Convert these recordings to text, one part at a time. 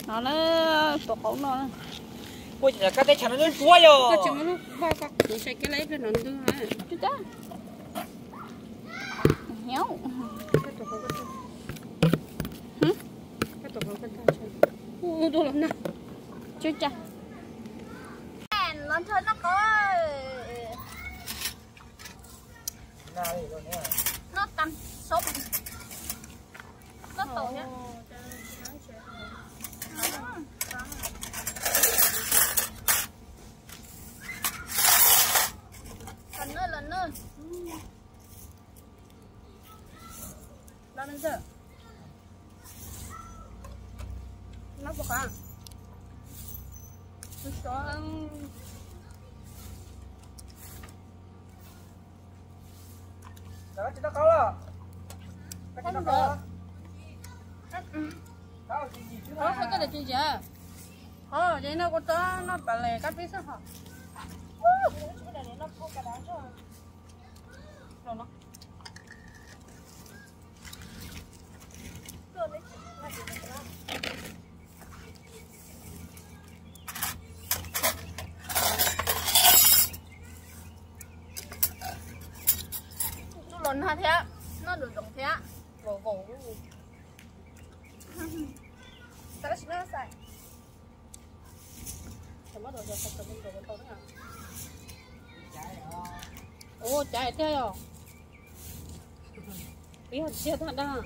nó tổ khẩu nó ôi giờ cái tay chắn nó chua rồi cái chừng nó bao các nó sẽ cái lấy cái nó đưa hả chứ ta héo cái tổ khẩu cái tổ khẩu cái ta chơi đồ lắm nè chứ cha nó chơi nó có nó tăm sốt nó tổ nhá lần nữa làm sao nó bọc à đó chị nó có rồi cái nó có đó gì chứ đó phải cái là gì vậy vậy nó có to nó bà lè cắt biết sao hả nó có cả đá rồi nó lần ha thế nó được giống thế vỗ vỗ sao nó sai thì bắt đầu giờ phải cầm đồ to nữa ồ chạy theo biết hạt chia thật đó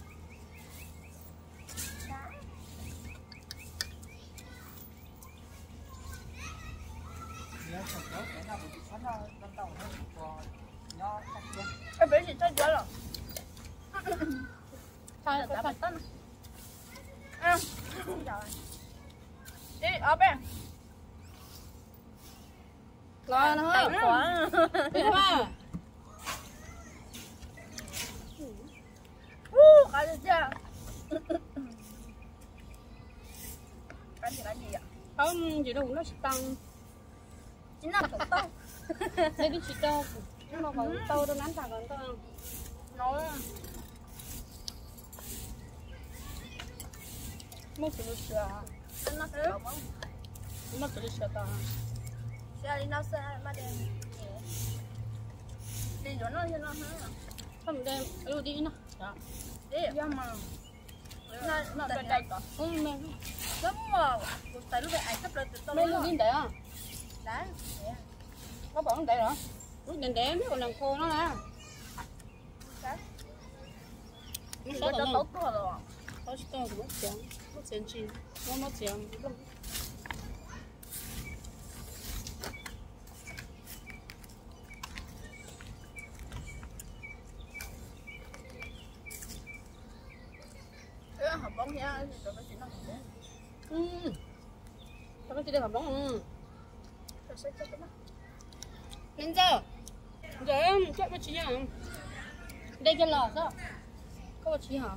em biết gì chơi chưa rồi thay là phải tắt đi ở bên lo nó tay quá biết không cái gì chưa cái gì vậy không chỉ đâu nó sẽ tăng chính là tổ tông đây cái chị to nhưng mà còn to đâu nắn thằng còn to nó một cái sữa nó sẽ một cái sữa to sẽ đi nó sẽ mà đen đi chỗ nó cho nó hả không đem lưu đi nó đi ra mà nó bên đây có không mẹ đúng rồi tại lúc này ai sắp lên từ tôi mẹ lưu đi để à đấy có bỏ để rồi lúc đèn đếm còn làm khô nó nè nó cho tốt rồi có to của mất tiền chi nó mất tiền học bóng nha rồi nó chỉ nó học bóng sao có chỉ được học bóng rồi sẽ cho nó nên giờ em chạy bác sĩ hả đây cái lò sao có bác sĩ hả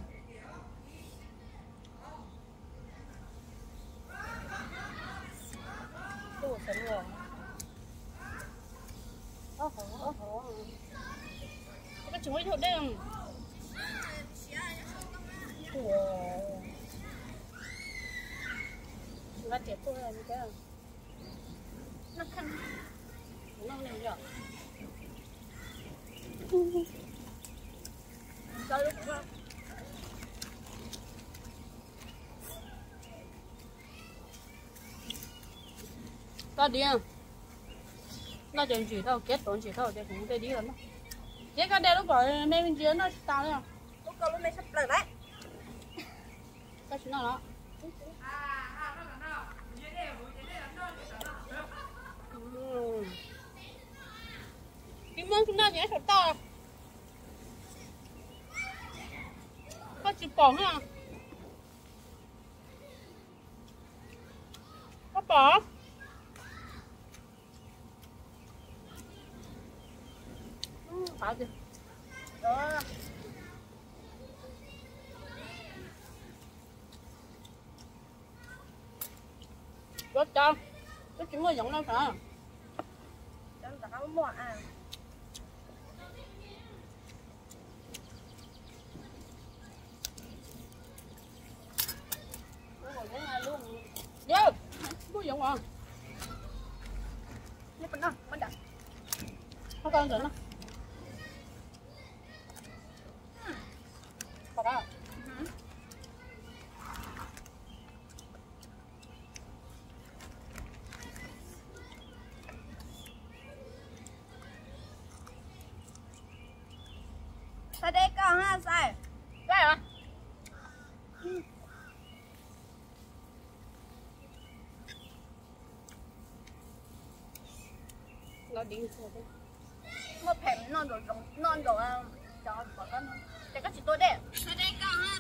ủa sao rồi cái chuối thôi đây không nó chết tôi là như thế nào nó khăn nó lên rồi chơi lúc đó ta đi à nó chẳng chỉ thâu kết tốn chỉ thâu để cũng để đi lắm thế cái đây lúc rồi mẹ mình chia nó tao đấy à lúc đó lúc này sắp lời đấy cái chuyện nào đó cái món chúng ta nhé thật to có chỉ bỏ hả có bỏ bỏ đi đó có cho cái chuyện nó giống nó phải em đã có mua à nó còn thế này luôn đúng không? Nó bên đó, bên đặt. Nó con rồi nó. Thật đó. Tại đây con ha sai. Đây hả? Nó đi rồi đấy. Một phèm non rồi cho bỏ con. Để các chị tôi đây. Tại đây con ha.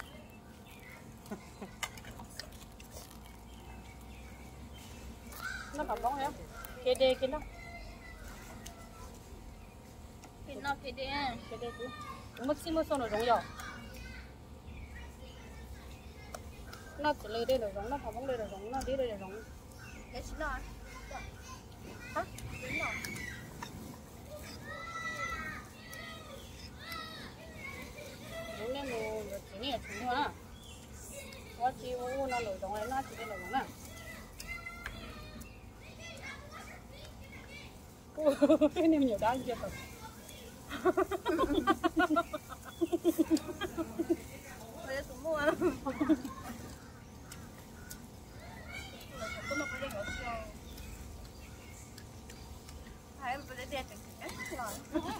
Nó còn bóng em. Kia đây kia nó. Thì nó kia đi. Kia đây kia. Mất xí mất xong rồi rụng rồi. Nó chỉ lấy đây rồi rụng, nó không bóng đây rồi rụng, nó đi đây rồi rụng. Để xin nó. Hả? Đúng rồi. Rụng nên mà chỉ nghe chúng thôi á. Quá chi nó nổi rụng này nó chỉ đây rồi rụng à. Cái niềm nhiều đá chưa thật. Bây giờ xuống mua. Thấy em bây giờ chẳng hết rồi.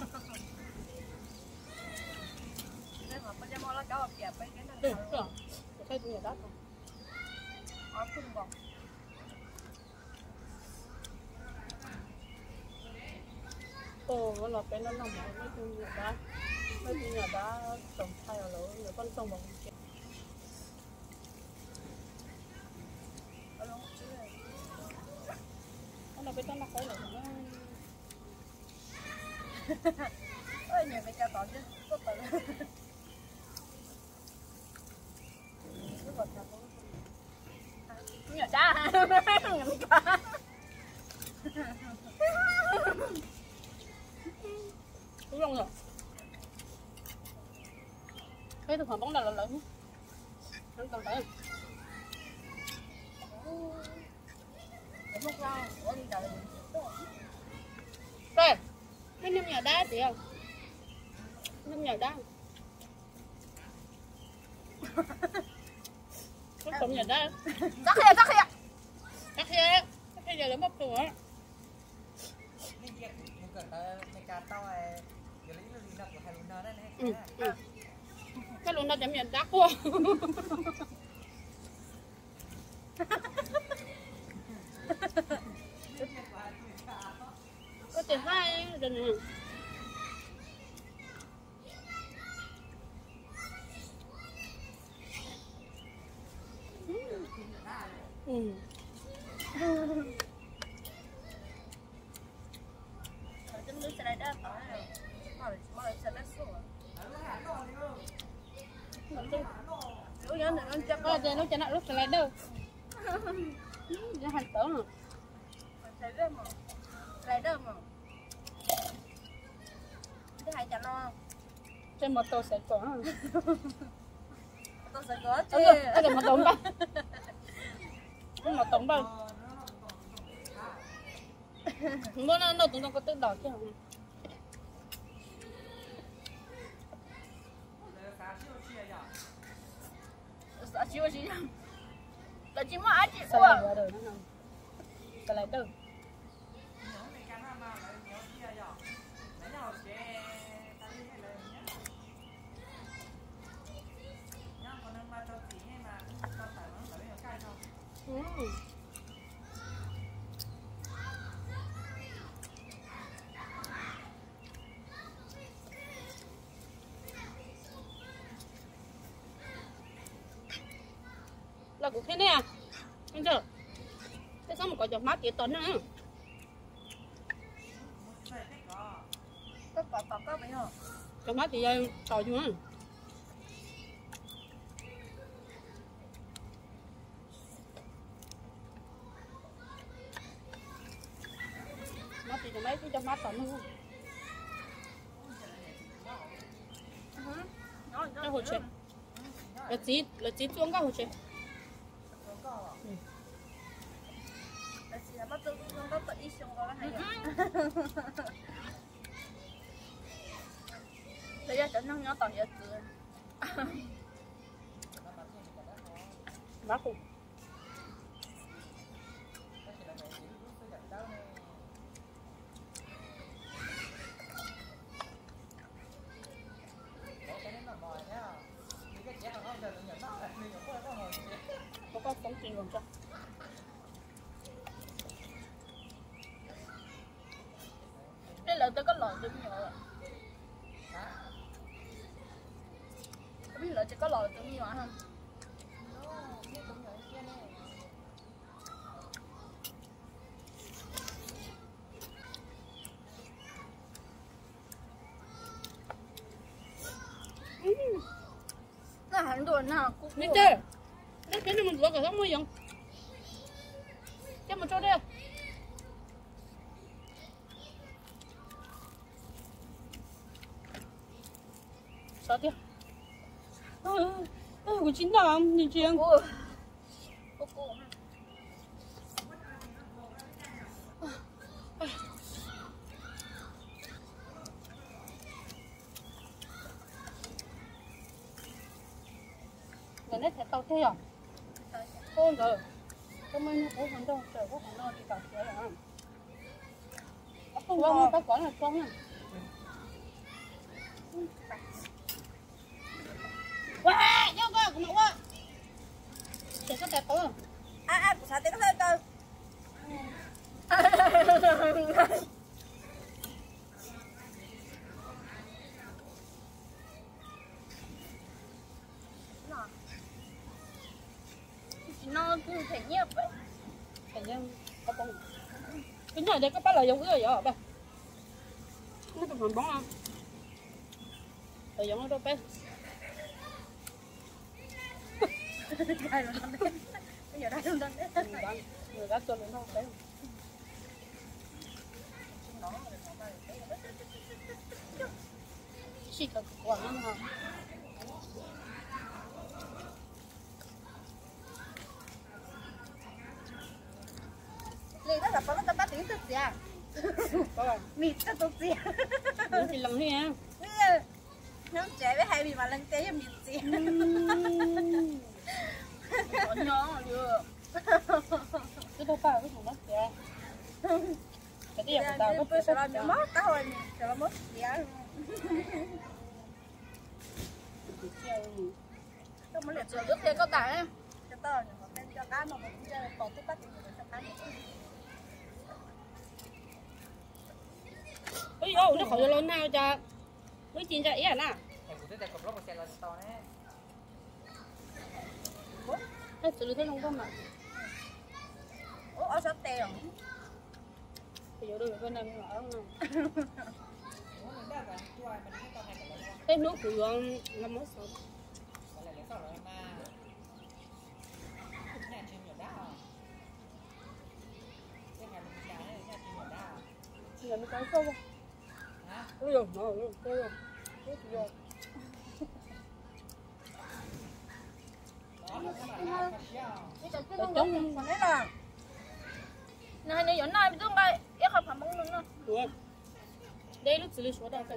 Đây mà bây giờ mua lá cáo kẹp cái này. Được rồi. Cái gì đó thôi. Ở cùng bọc. Cô nó bên nó nằm ở mấy cái nhà đá trồng thay ở lỗ người con sông bằng kia. Nó bên nó khói là nó. Ơi nhiều cái tỏ chứ, có tỏ. Nhỏ cha. Đúng không rồi. Cái thực phẩm bóng là lớn. Nó còn phải. Đúng không? Ủa đi đợi. Rồi. Cái nêm nhà đá chị không? Nêm nhà đá. Cái cụm nhà đá. Chắc kìa, chắc kìa. Chắc kìa. Chắc kìa giờ nó mất rồi á. Cái luôn nó chậm nhận đắt quá. Có tiền hai rồi nè. Chúng tôi sẽ lại đáp ở đây. Mà sẽ đáp số. Lúc nhớ thì nó chắc Có tiền nó cho nó lúc lại đâu. Nó hành tưởng rồi. lại đáp mà. Lại đáp mà. Cái hai chả lo. Trên một tô sẽ có. Tôi sẽ có chứ. Cái này một tống đâu. Cái một tống đâu. Nó tống đâu có tự đỏ chứ không. Sao chịu gì không? Là chỉ mà chị Sao lại vào đời nó không? Sao lại đâu? Là cũng thế này à? Anh chưa? Thế sao mà có giọt mát kia tuần nữa? Có mấy hả? Giọt mát thì tỏi chứ hả? Mát thì cho mấy cái giọt mát tuần nữa. Cái hồ chuyện. Là chỉ xuống cái hồ chuyện. bây giờ cho nó nhỏ toàn giờ cười má cùng có phóng tiền còn cho cái lợn tôi có lợn tôi nhỏ rồi cái lợn chỉ có lợn tôi nhỏ không nó hẳn đuổi nào cũng đi chơi nó cái này mình vừa cả không mua dùng cho một chỗ đây sao thế của chính làm nhìn chuyện cô người nét thật tao thế à thôi rồi hôm nay nó cũng không đâu trời cũng không lo đi cà phê rồi không lo cái quả là con quá vô cơ cũng quá trời có đẹp không của sao tiếng hơi cơ nó cũng thể nhấp vậy thành ra có bông cái này đây có bắt là giống cái gì vậy ba nó còn còn bóng không rồi giống nó đâu bé đây rồi đấy bây giờ đây luôn đấy người đã cho lên không đấy chỉ cần quả nó hả liền đó là có nó bắt tiếng tức gì à mịt cho tôi gì những thì lần này á nó trẻ với hai bị mà lần té mịt gì có nhỏ chưa cái đâu phải cái thằng đó kìa cái gì của tao tôi sẽ làm mất tao rồi sẽ làm mất gì á tôi muốn liệt sửa trước kia có tải cho tao nhưng mà tên cho cá mà mình chơi còn tôi bắt thì mình cho cá ôi ô nó khỏi lớn nào cho mới chín chạy à nè nó xử lý thế không mà ủa ở sao tiền bây giờ đưa bên đây mà ở cái nước của làm mất sao giờ nó cái sâu không bây giờ nó rồi bây giờ chống còn đấy là này này giống này tương đây em học phẩm bóng luôn nữa đây lúc xử lý số đâu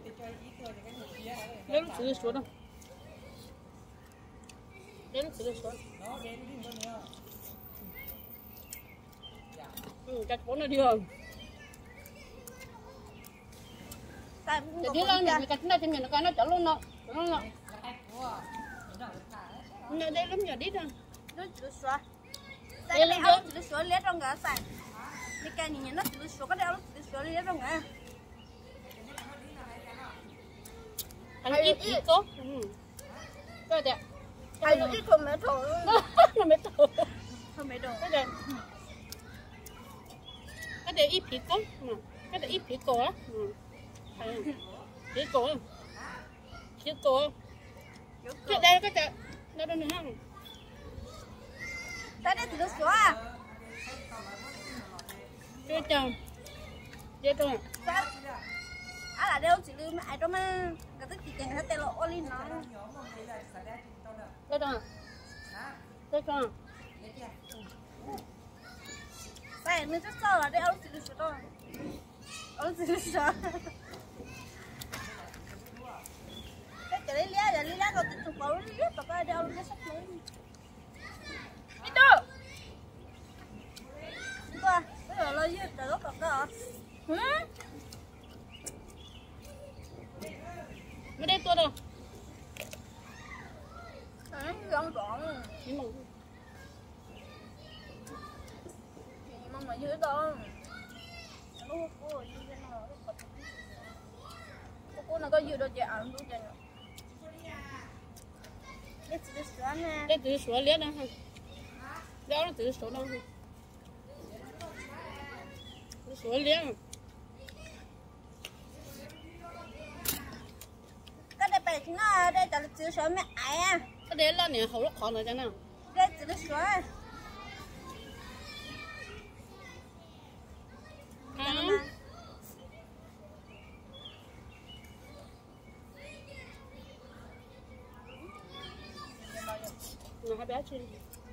đây lúc xử lý số đâu đây lúc xử lý số cách bốn là đường để đi lên này cách này thì mình nó chở luôn nó đây lắm giờ đi rồi nó chỉ xóa đây là áo chỉ xóa lấy trong cái sàn cái cây nhìn nó chỉ xóa cái áo chỉ xóa lấy trong cái anh ít tốt cái đẹp anh ít không mấy thôi nó mấy thôi không mấy đồ cái đẹp ít phí tốt cái đẹp ít phí cổ á phí cổ cái đây cái đẹp nó đâu nữa không đây chỉ xóa chưa chồng chưa chồng à là đâu chỉ lưu ai đó mà cái tức chỉ tiền hết tên là Olin nó chưa chồng chưa chồng phải mình rất sợ là đây ông chỉ lưu xóa thôi Ông chỉ là sợ. Cái lấy lá rồi lấy lá rồi tiếp tục bảo lấy lá tao cái đeo lấy sắp lấy. Đi đâu? Qua, bây giờ lấy gì để nó cầm đó. Mới đây tôi đâu. Gọn gọn. Nhưng mà Mong mà dưới đó. Cô nó có dư đâu chị ăn đủ chưa? Để chị sửa nè. để tự sửa liếc đó ha. Đó nó tự sửa đâu ha. Sửa liếc. Cái này bẹt nó đây là chị sửa mẹ ai à? Cái đấy là nè hậu lúc khó rồi cho nào. Đây chị sửa. Nó hai bé chưa.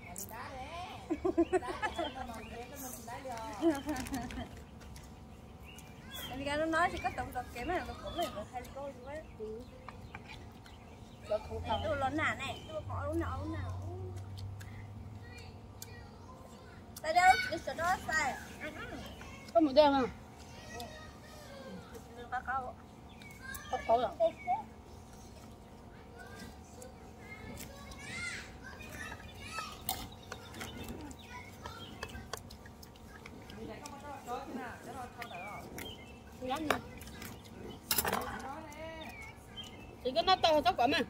Anh ra nó nói thì có tổng tập kém này nó cũng là được hay cô quá. Đó không thằng. Tôi lớn nà này, tôi có lúc nào. Tại đâu cái sữa đó sai. Có một đêm không? Đừng có câu. Có khổ rồi. Ngắn nha. Thì cái nó to tóc quả mà.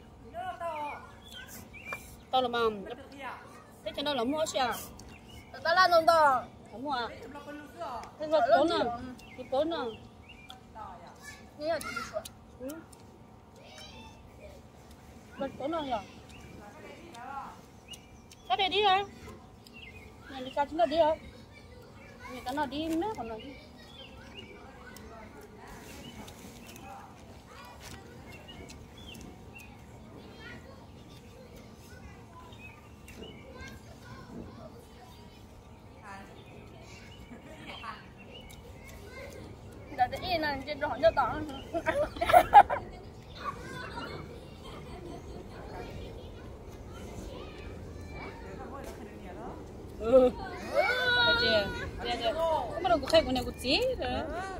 To là mầm. Thế cho nó là mua xe à? Tao là nông to. Không mua à? Thế vật bốn à? Cái bốn à? Như là chị sửa. Vật bốn à nhỉ? Cái này đi hả? Này đi sao chúng ta đi hả? Người ta nó đi nữa còn nó đi. Để tự nhiên là trên đó cho tỏ. Ừ. Chưa. Chưa. Không bắt đầu có khai của này của chị rồi.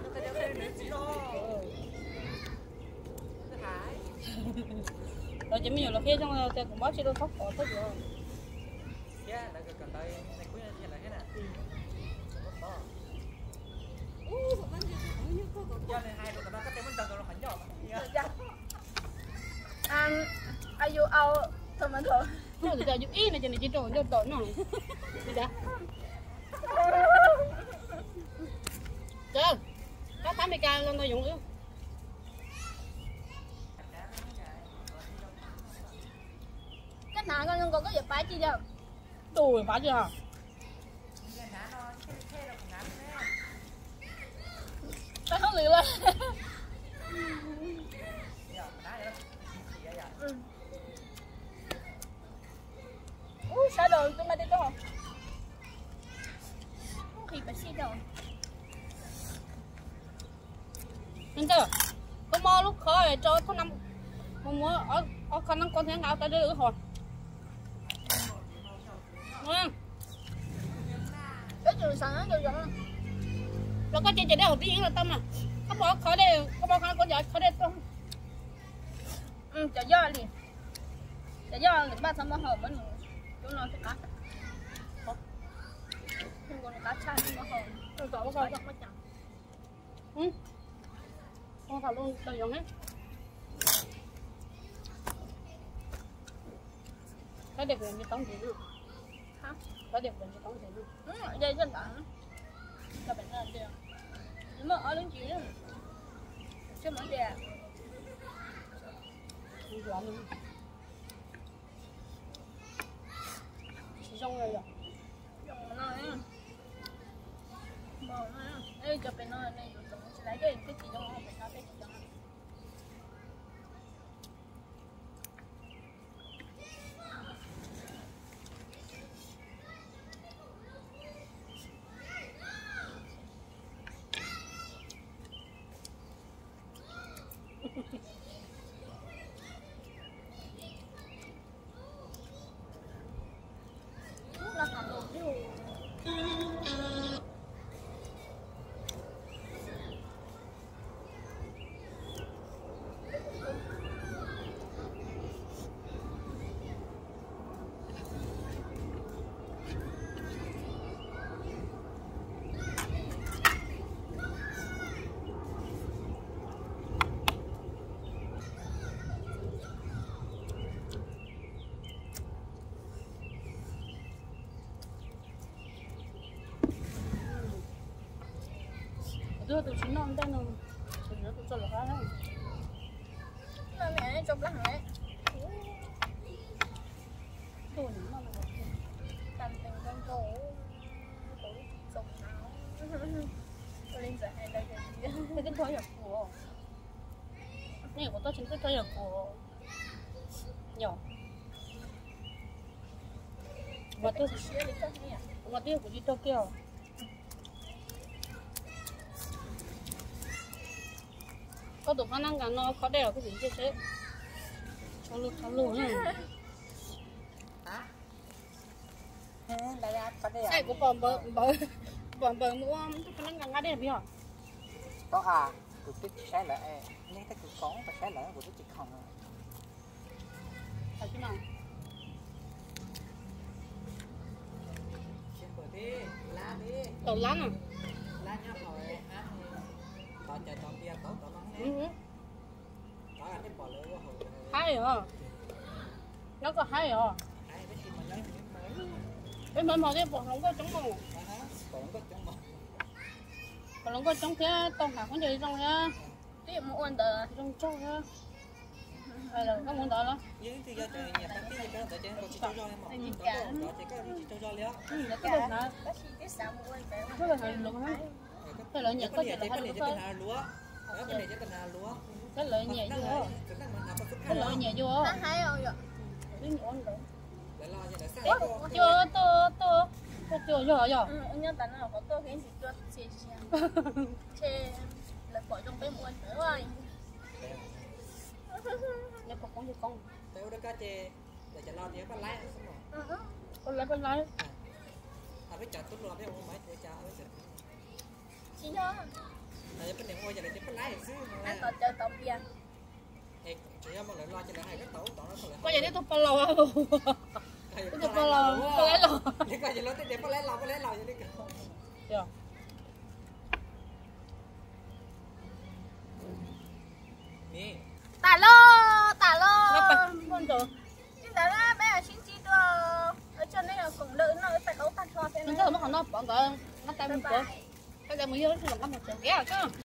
Rồi chỉ mình là phía trong là cũng báo chị đâu khóc có thôi rồi. Are you out tomato? Nó giờ giúp ý này cho nên chỉ trộn cho tội nó. Đi đã. Chờ. Có 80k lên tôi dùng nữa. Cái nào con có việc phải chi đâu? Đùi phải chưa? Tao không lựa lên. Sao đồ tôi mà đi đâu? Thì phải xí đâu. Nên chưa? Có mò lúc khó rồi cho có năm mua ở khả năng con thế nào ta đưa hồi. Đúng không? Cái trường sáng nó rồi. Rồi có chuyện đây học tiếng là tâm à. Có bỏ khỏi đây, có bỏ con giỏi khỏi đây không? Chả do liền. Chả do là ba thằng nó hợp với chúng nó sẽ cá. Không còn cá chai nó hợp. Tôi sợ có Nó chẳng. Con thảo luôn đầy giống hết. Cái đẹp mình tống gì nữa. Hả? Cái đẹp mình tống gì nữa. Đây rất là các bạn làm được. Nhưng mà ở đến chuyện đó. Chứ mà đẹp. Không dọn luôn. Chỉ xong rồi rồi. Dùng nó này. Bỏ nó. Ê cho bên nó này rồi tổng sẽ lấy cái chỉ trong nó bên nó cái chỉ trong nó. đưa tụi chín non đây nó tụi nó tụi cho là khá đấy Nó mẹ chụp lắm đấy. tụi nó là Tầm tình con cổ chụp áo. Tôi lên giờ hay đây cái gì? cái thôi là của này của tôi chính cái thôi là của nhỏ mà tôi Xía đi chắc nhỉ? mà tiêu của đi Tokyo có đủ khả năng cả nó khó đèo cái gì chứ thế cho luôn nha đại gia có đây sai của bọn bờ mua khả năng cả ngã đèo biết hả có à của cái xe lẻ nhưng cái của con và xe lẻ của cái chị không phải chứ nào tàu lán à lá nhá rồi ăn tao chờ tao kia tao tao mắng nè tao ăn cái bò lưỡi của hồi hay hả nó có hay hả ai biết gì mà lấy mới bên mình mà đi bọn nó có trống màu còn có trong mỏ bọn nó có trống thế tông hạt con gì trong thế Tiếp một ôn tờ. trong cho thế hay là có muốn đó đó nhưng thì giờ nhà bác tí gì cái chơi có chỉ cho em mà đó chỉ có chỉ cho liếc là cái đồ nào Bác sĩ cái sao một ôn tờ. cái đồ này luôn hả cái lợi nhật có gì là hay là có lúa cái này chỉ cần lúa cái lợi nhẹ vô cái lợi nhẹ vô Nó hay không vậy? cái nhọn rồi để lo cho để sáng chưa tôi chưa giờ Nhớ tận là có tôi cái gì cho xe xe là bỏ trong cái muôn nữa rồi. nó có con gì con Tao đã cá chê để cho lo thì có lái xong rồi. con lấy À với chợ tôi lo với ông mấy tuổi chợ với chợ. Chị nhớ. Này cái này mua giờ để có lái xíu. Anh còn chơi tổng tiền. Thì chỉ mà lại lo cho lại hai cái tàu nó lại. có gì đấy tôi bao lâu à tôi bao lâu tôi lấy lâu Để coi giờ lo để có lấy lâu vậy đi. chưa Nè. Tả lô con rồi chứ đó là bây giờ xin chi đưa ở trên đây là cũng lợi nó phải đấu tạt cho thế mình thấy nó còn nó bọn nó tay mình cái tay mình vô nó làm cái một chỗ ghé à chứ